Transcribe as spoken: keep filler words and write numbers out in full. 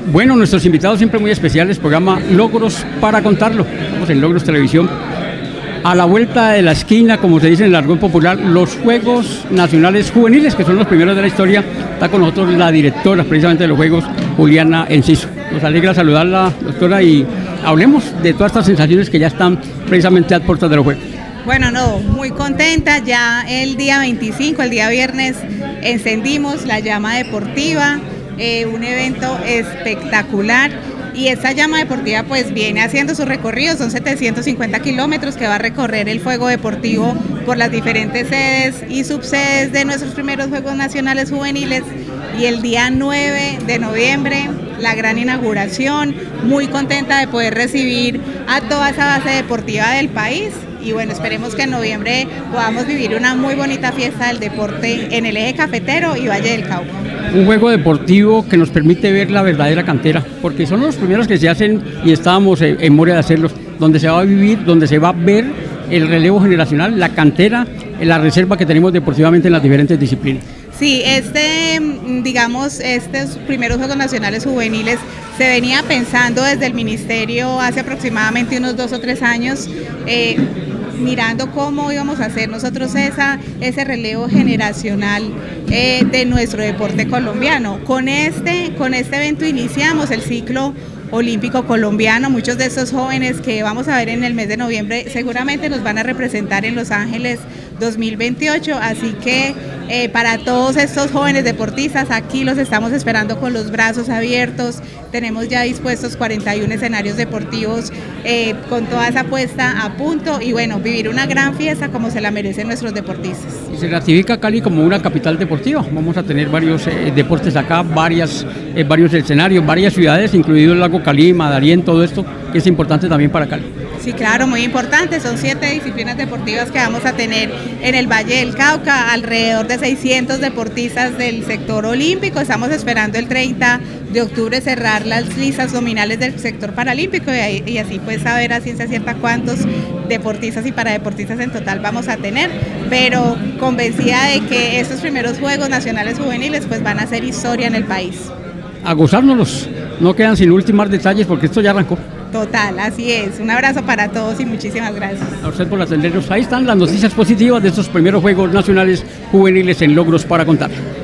Bueno, nuestros invitados siempre muy especiales, programa Logros para Contarlo, estamos en Logros Televisión. A la vuelta de la esquina, como se dice en el argot popular, los Juegos Nacionales Juveniles, que son los primeros de la historia. Está con nosotros la directora precisamente de los Juegos, Juliana Enciso. Nos alegra saludarla, doctora, y hablemos de todas estas sensaciones que ya están precisamente a puertas de los Juegos. Bueno, no, muy contenta. Ya el día veinticinco, el día viernes, encendimos la llama deportiva, eh, un evento espectacular. Y esta llama deportiva pues viene haciendo su recorrido, son setecientos cincuenta kilómetros que va a recorrer el fuego deportivo por las diferentes sedes y subsedes de nuestros primeros Juegos Nacionales Juveniles. Y el día nueve de noviembre, la gran inauguración, muy contenta de poder recibir a toda esa base deportiva del país. Y bueno, esperemos que en noviembre podamos vivir una muy bonita fiesta del deporte en el eje cafetero y Valle del Cauca. Un juego deportivo que nos permite ver la verdadera cantera, porque son los primeros que se hacen y estábamos en mora de hacerlos, donde se va a vivir, donde se va a ver el relevo generacional, la cantera, la reserva que tenemos deportivamente en las diferentes disciplinas. Sí, este, digamos, estos primeros Juegos Nacionales Juveniles se venía pensando desde el Ministerio hace aproximadamente unos dos o tres años, eh, mirando cómo íbamos a hacer nosotros esa, ese relevo generacional eh, de nuestro deporte colombiano. Con este, con este evento iniciamos el ciclo olímpico colombiano. Muchos de esos jóvenes que vamos a ver en el mes de noviembre seguramente nos van a representar en Los Ángeles dos mil veintiocho, así que eh, para todos estos jóvenes deportistas aquí los estamos esperando con los brazos abiertos. Tenemos ya dispuestos cuarenta y uno escenarios deportivos eh, con toda esa puesta a punto y bueno, vivir una gran fiesta como se la merecen nuestros deportistas. Y se ratifica Cali como una capital deportiva. Vamos a tener varios eh, deportes acá, varias, eh, varios escenarios, varias ciudades, incluido el lago Calima, Darién, todo esto que es importante también para Cali. Sí, claro, muy importante. Son siete disciplinas deportivas que vamos a tener en el Valle del Cauca, alrededor de seiscientos deportistas del sector olímpico. Estamos esperando el treinta de octubre cerrar las listas nominales del sector paralímpico y, y así pues saber a ciencia cierta cuántos deportistas y paradeportistas en total vamos a tener, pero convencida de que estos primeros Juegos Nacionales Juveniles pues van a ser historia en el país. A gozárnoslos, no quedan sin últimos detalles porque esto ya arrancó. Total, así es. Un abrazo para todos y muchísimas gracias. A usted por atendernos. Ahí están las noticias positivas de estos primeros Juegos Nacionales Juveniles en Logros para Contar.